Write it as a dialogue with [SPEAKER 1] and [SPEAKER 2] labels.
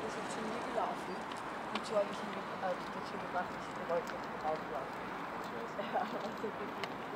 [SPEAKER 1] ist er zu mir gelaufen und so habe ich ihn dazu gebracht, dass ich die Rolltreppe rauflaufe. Ja, also wirklich.